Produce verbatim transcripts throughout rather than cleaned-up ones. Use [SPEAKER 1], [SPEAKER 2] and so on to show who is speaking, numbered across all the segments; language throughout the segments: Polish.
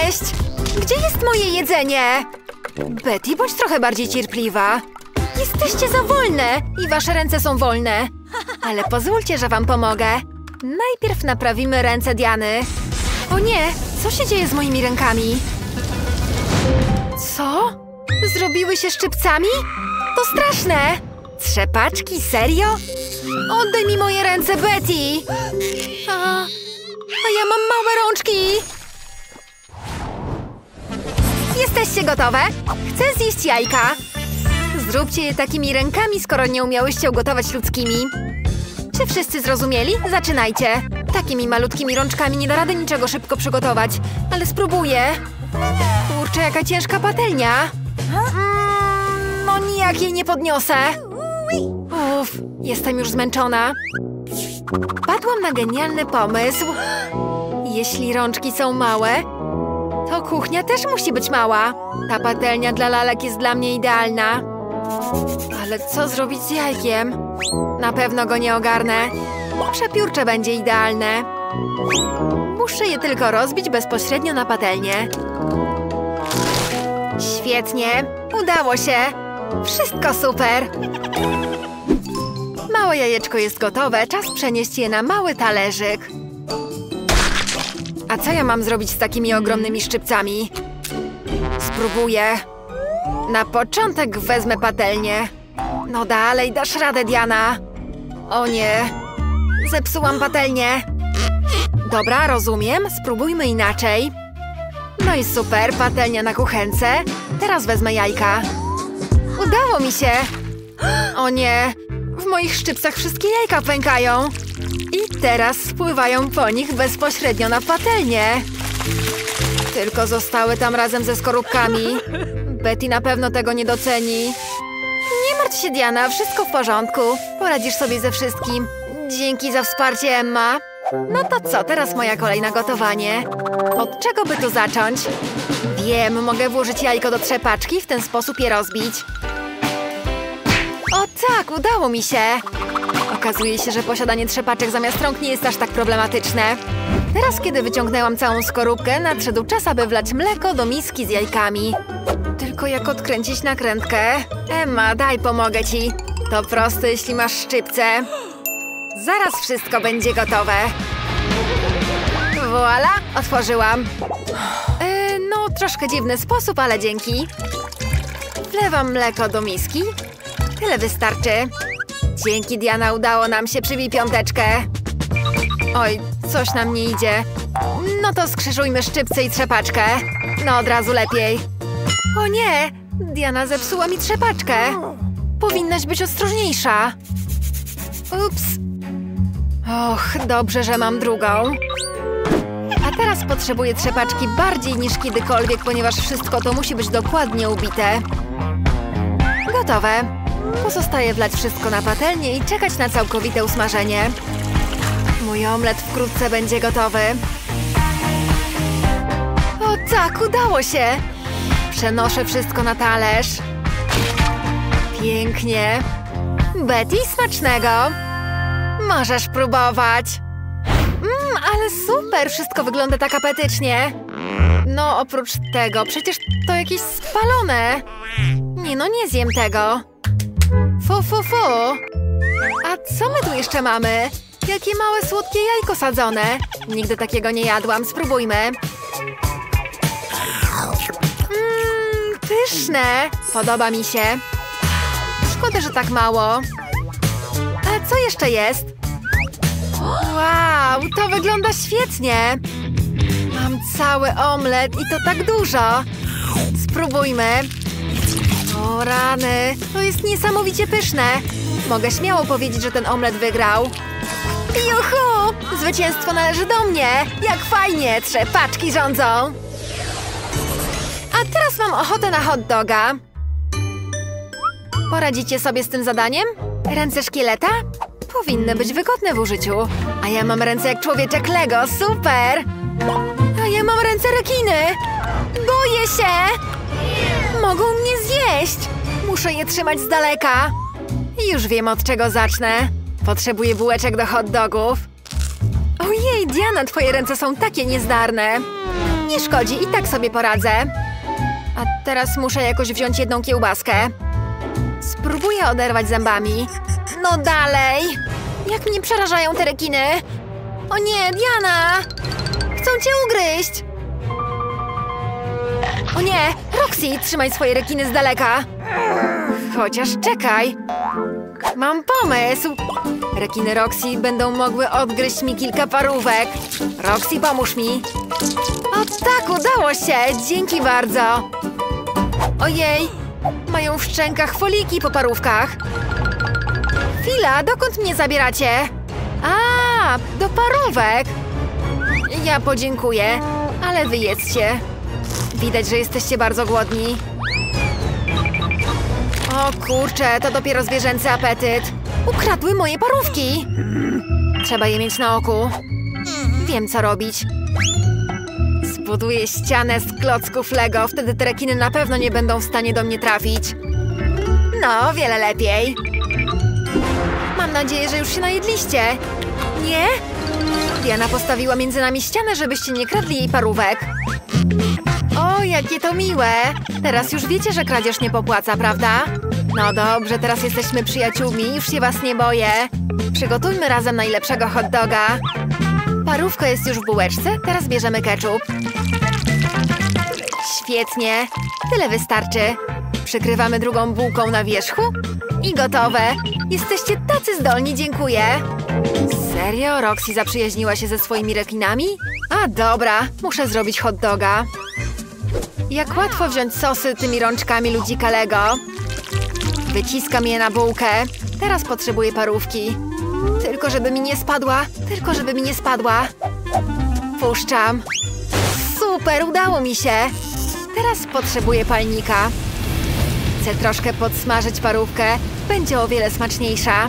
[SPEAKER 1] zjeść! Gdzie jest moje jedzenie? Betty, bądź trochę bardziej cierpliwa. Jesteście za wolne i wasze ręce są wolne. Ale pozwólcie, że wam pomogę. Najpierw naprawimy ręce Diany. O nie, co się dzieje z moimi rękami? Co? Zrobiły się szczypcami? To straszne! Trzepaczki, serio? Oddaj mi moje ręce, Betty! A, a ja mam małe rączki! Jesteście gotowe? Chcę zjeść jajka. Zróbcie je takimi rękami, skoro nie umiałyście ugotować ludzkimi. Czy wszyscy zrozumieli? Zaczynajcie. Takimi malutkimi rączkami nie da rady niczego szybko przygotować. Ale spróbuję. Kurczę, jaka ciężka patelnia. Mm, no nijak jej nie podniosę. Uff, jestem już zmęczona. Padłam na genialny pomysł. Jeśli rączki są małe, to kuchnia też musi być mała. Ta patelnia dla lalek jest dla mnie idealna. Ale co zrobić z jajkiem? Na pewno go nie ogarnę. Przepiórcze będzie idealne. Muszę je tylko rozbić bezpośrednio na patelnię. Świetnie, udało się. Wszystko super. Małe jajeczko jest gotowe, czas przenieść je na mały talerzyk. A co ja mam zrobić z takimi ogromnymi szczypcami? Spróbuję. Na początek wezmę patelnię. No dalej, dasz radę, Diana. O nie, zepsułam patelnię. Dobra, rozumiem, spróbujmy inaczej. No i super, patelnia na kuchence. Teraz wezmę jajka. Udało mi się. O nie, w moich szczypcach wszystkie jajka pękają. I teraz spływają po nich bezpośrednio na patelnię. Tylko zostały tam razem ze skorupkami. Betty na pewno tego nie doceni. Nie martw się, Diana, wszystko w porządku. Poradzisz sobie ze wszystkim. Dzięki za wsparcie, Emma. No to co, teraz moja kolej na gotowanie. Od czego by tu zacząć? Wiem, mogę włożyć jajko do trzepaczki i w ten sposób je rozbić. O tak, udało mi się. Okazuje się, że posiadanie trzepaczek zamiast rąk nie jest aż tak problematyczne. Teraz, kiedy wyciągnęłam całą skorupkę, nadszedł czas, aby wlać mleko do miski z jajkami. Tylko jak odkręcić nakrętkę? Emma, daj, pomogę ci. To proste, jeśli masz szczypce. Zaraz wszystko będzie gotowe. Voila, otworzyłam. Yy, no, troszkę dziwny sposób, ale dzięki. Wlewam mleko do miski. Tyle wystarczy. Dzięki, Diana, udało nam się, przybij piąteczkę. Oj, coś nam nie idzie. No to skrzyżujmy szczypce i trzepaczkę. No, od razu lepiej. O nie, Diana zepsuła mi trzepaczkę. Powinnaś być ostrożniejsza. Ups. Och, dobrze, że mam drugą. A teraz potrzebuję trzepaczki bardziej niż kiedykolwiek, ponieważ wszystko to musi być dokładnie ubite. Gotowe. Pozostaje wlać wszystko na patelnię i czekać na całkowite usmażenie. Mój omlet wkrótce będzie gotowy. O tak, udało się! Przenoszę wszystko na talerz. Pięknie. Betty, smacznego! Możesz próbować. Mmm, ale super! Wszystko wygląda tak apetycznie. No, oprócz tego, przecież to jakieś spalone. Nie no, nie zjem tego. Fu, fu, fu. A co my tu jeszcze mamy? Jakie małe, słodkie jajko sadzone. Nigdy takiego nie jadłam. Spróbujmy. Mmm, pyszne. Podoba mi się. Szkoda, że tak mało. A co jeszcze jest? Wow, to wygląda świetnie. Mam cały omlet i to tak dużo. Spróbujmy. O rany, to jest niesamowicie pyszne. Mogę śmiało powiedzieć, że ten omlet wygrał. Juhu! Zwycięstwo należy do mnie! Jak fajnie! Trzepaczki rządzą! A teraz mam ochotę na hot doga. Poradzicie sobie z tym zadaniem? Ręce szkieleta? Powinny być wygodne w użyciu. A ja mam ręce jak człowieczek Lego. Super! A ja mam ręce rekiny. Boję się! Mogą mnie zjeść! Muszę je trzymać z daleka. Już wiem, od czego zacznę. Potrzebuję bułeczek do hot dogów. Ojej, Diana, twoje ręce są takie niezdarne. Nie szkodzi, i tak sobie poradzę. A teraz muszę jakoś wziąć jedną kiełbaskę. Spróbuję oderwać zębami. No dalej! Jak mnie przerażają te rekiny! O nie, Diana! Chcą cię ugryźć! O nie! Roxy, trzymaj swoje rekiny z daleka! Chociaż czekaj! Mam pomysł! Rekiny Roxy będą mogły odgryźć mi kilka parówek. Roxy, pomóż mi! O tak, udało się! Dzięki bardzo! Ojej! Mają w szczękach foliki po parówkach. Chwila, dokąd mnie zabieracie? A, do parówek! Ja podziękuję, ale wy jedzcie. Widać, że jesteście bardzo głodni. O kurczę, to dopiero zwierzęcy apetyt. Ukradły moje parówki. Trzeba je mieć na oku. Wiem, co robić. Zbuduję ścianę z klocków Lego, wtedy te rekiny na pewno nie będą w stanie do mnie trafić. No, wiele lepiej. Mam nadzieję, że już się najedliście. Nie? Diana postawiła między nami ścianę, żebyście nie kradli jej parówek. O, jakie to miłe! Teraz już wiecie, że kradzież nie popłaca, prawda? No dobrze, teraz jesteśmy przyjaciółmi, już się was nie boję. Przygotujmy razem najlepszego hot doga. Parówka jest już w bułeczce, teraz bierzemy ketchup. Świetnie, tyle wystarczy. Przykrywamy drugą bułką na wierzchu i gotowe. Jesteście tacy zdolni, dziękuję. Serio? Roxy zaprzyjaźniła się ze swoimi rekinami? A dobra, muszę zrobić hot doga. Jak łatwo wziąć sosy tymi rączkami ludzika Lego. Wyciskam je na bułkę. Teraz potrzebuję parówki. Tylko żeby mi nie spadła, tylko żeby mi nie spadła. Puszczam. Super, udało mi się. Teraz potrzebuję palnika. Chcę troszkę podsmażyć parówkę. Będzie o wiele smaczniejsza.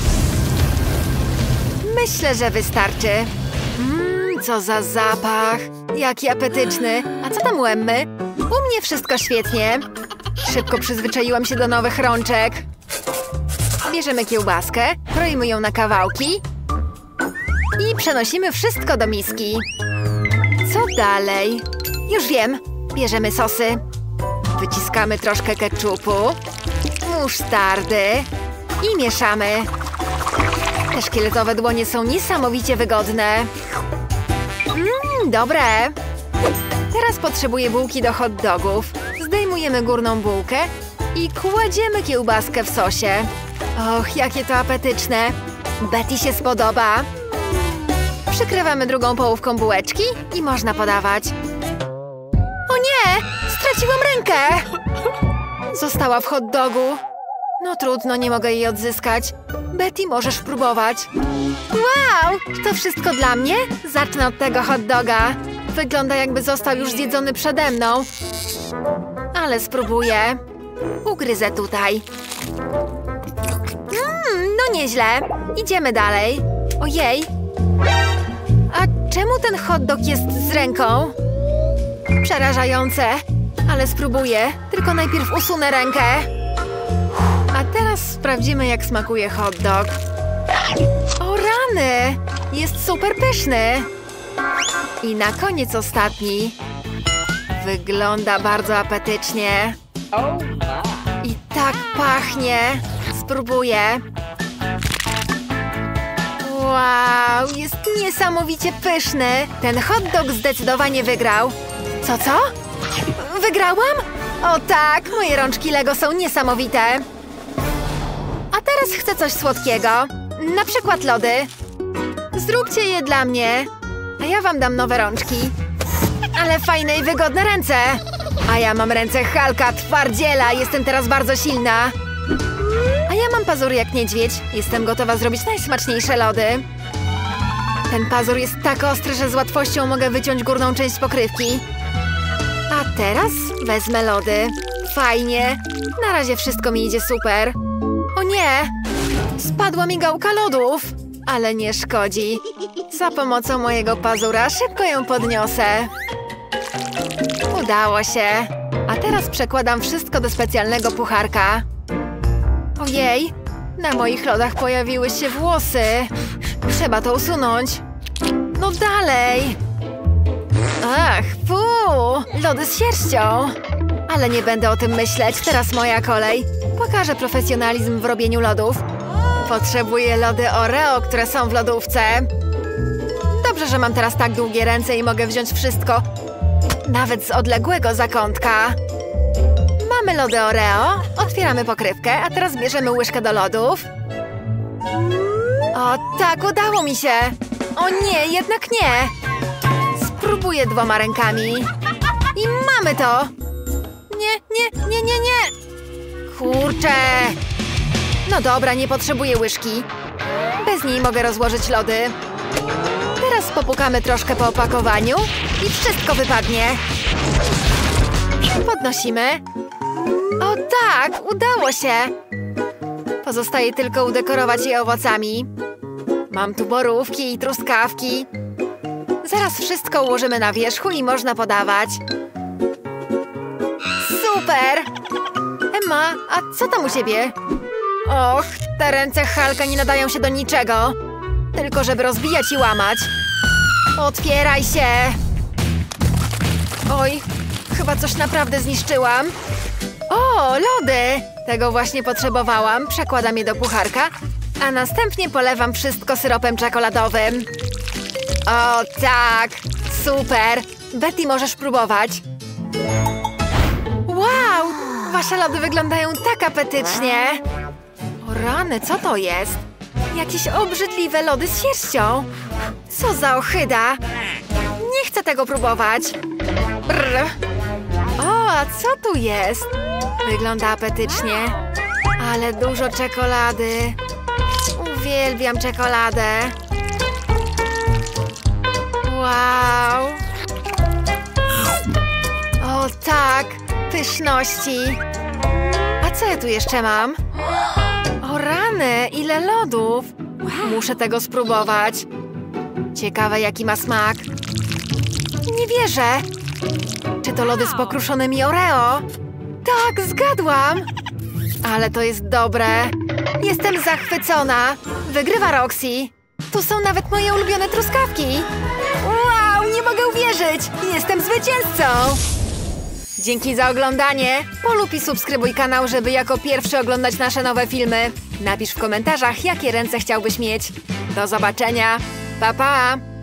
[SPEAKER 1] Myślę, że wystarczy. Mmm, co za zapach. Jaki apetyczny. A co tam u Emmy? U mnie wszystko świetnie. Szybko przyzwyczaiłam się do nowych rączek. Bierzemy kiełbaskę, kroimy ją na kawałki i przenosimy wszystko do miski. Co dalej? Już wiem. Bierzemy sosy. Wyciskamy troszkę ketchupu, musztardy i mieszamy. Te szkieletowe dłonie są niesamowicie wygodne. Mmm, dobre. Teraz potrzebuję bułki do hot dogów. Zdejmujemy górną bułkę i kładziemy kiełbaskę w sosie. Och, jakie to apetyczne. Betty się spodoba. Przykrywamy drugą połówką bułeczki i można podawać. O nie! Straciłam rękę! Została w hot dogu. No trudno, nie mogę jej odzyskać. Betty, możesz próbować. Wow! To wszystko dla mnie? Zacznę od tego hot doga. Wygląda, jakby został już zjedzony przede mną. Ale spróbuję. Ugryzę tutaj. Mmm, no nieźle. Idziemy dalej. Ojej. A czemu ten hot dog jest z ręką? Przerażające. Ale spróbuję. Tylko najpierw usunę rękę. A teraz sprawdzimy, jak smakuje hot dog. O rany! Jest super pyszny. I na koniec ostatni. Wygląda bardzo apetycznie. I tak pachnie. Spróbuję. Wow, jest niesamowicie pyszny. Ten hot dog zdecydowanie wygrał. Co, co? Wygrałam? O tak, moje rączki Lego są niesamowite. A teraz chcę coś słodkiego. Na przykład lody. Zróbcie je dla mnie. A ja wam dam nowe rączki. Ale fajne i wygodne ręce. A ja mam ręce Hulka, twardziela. Jestem teraz bardzo silna. A ja mam pazury jak niedźwiedź. Jestem gotowa zrobić najsmaczniejsze lody. Ten pazur jest tak ostry, że z łatwością mogę wyciąć górną część pokrywki. A teraz wezmę lody. Fajnie. Na razie wszystko mi idzie super. O nie! Spadła mi gałka lodów. Ale nie szkodzi. Za pomocą mojego pazura szybko ją podniosę. Udało się. A teraz przekładam wszystko do specjalnego pucharka. Ojej! Na moich lodach pojawiły się włosy. Trzeba to usunąć. No dalej! Ach, fuj! lody z sierścią. Ale nie będę o tym myśleć, teraz moja kolej. Pokażę profesjonalizm w robieniu lodów. Potrzebuję lody Oreo, które są w lodówce. Dobrze, że mam teraz tak długie ręce i mogę wziąć wszystko. Nawet z odległego zakątka. Mamy lody Oreo, otwieramy pokrywkę, a teraz bierzemy łyżkę do lodów. O tak, udało mi się! O nie, jednak nie! Spróbuję dwoma rękami. I mamy to! Nie, nie, nie, nie, nie! Kurczę! No dobra, nie potrzebuję łyżki. Bez niej mogę rozłożyć lody. Teraz popukamy troszkę po opakowaniu i wszystko wypadnie. Podnosimy. O tak, udało się! Pozostaje tylko udekorować je owocami. Mam tu borówki i truskawki. Zaraz wszystko ułożymy na wierzchu i można podawać. Super! Emma, a co tam u ciebie? Och, te ręce Hulka nie nadają się do niczego. Tylko żeby rozbijać i łamać. Otwieraj się! Oj, chyba coś naprawdę zniszczyłam. O, lody! Tego właśnie potrzebowałam. Przekładam je do pucharka, a następnie polewam wszystko syropem czekoladowym. O tak! Super! Betty, możesz próbować. Wow! Wasze lody wyglądają tak apetycznie. O rany, co to jest? Jakieś obrzydliwe lody z sierścią. Co za ohyda! Nie chcę tego próbować. Brr. O, a co tu jest? Wygląda apetycznie. Ale dużo czekolady. Uwielbiam czekoladę. Wow! O tak! Pyszności! A co ja tu jeszcze mam? O rany! Ile lodów! Muszę tego spróbować. Ciekawe, jaki ma smak. Nie wierzę! Czy to lody z pokruszonymi Oreo? Tak, zgadłam! Ale to jest dobre. Jestem zachwycona. Wygrywa Roxy. Tu są nawet moje ulubione truskawki. Wow, nie mogę uwierzyć! Jestem zwycięzcą! Dzięki za oglądanie. Polub i subskrybuj kanał, żeby jako pierwszy oglądać nasze nowe filmy. Napisz w komentarzach, jakie ręce chciałbyś mieć. Do zobaczenia. Pa, pa!